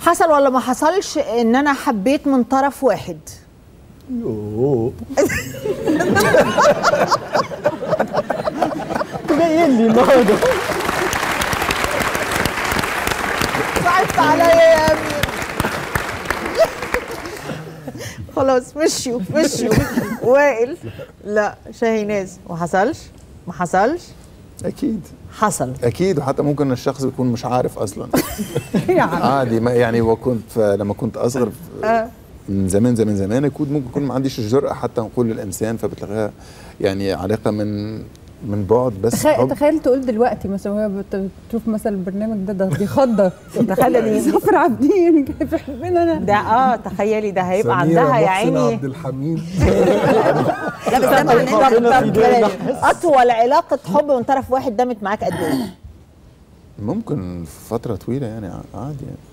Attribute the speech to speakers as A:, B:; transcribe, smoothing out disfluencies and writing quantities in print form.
A: حصل ولا ما حصلش ان انا حبيت من طرف واحد؟
B: يوه جايين لي النهارده.
A: صعبت عليا يا امير. خلاص مشيوا. وائل؟ لا. شاهيناز؟ ما حصلش؟ ما حصلش؟
C: اكيد
A: حصل
C: اكيد، وحتى ممكن الشخص يكون مش عارف اصلا. عادي، ما يعني وكنت لما كنت اصغر من زمان ممكن يكون ما عنديش الجرأة حتى نقول للانسان، فبتلاقيها يعني علاقة من بعد بس.
D: تخيل تقول دلوقتي مثلا وهي بتشوف مثلا البرنامج ده بيخضر، تخيل ظافر عابدين بيحبنا انا
A: ده. تخيلي ده هيبقى عندها يا عيني
B: عبد الحميد.
A: لا بس ده معناه اطول علاقة حب من طرف واحد دامت معاك قد ايه؟
C: ممكن فترة طويلة يعني، عادي يعني.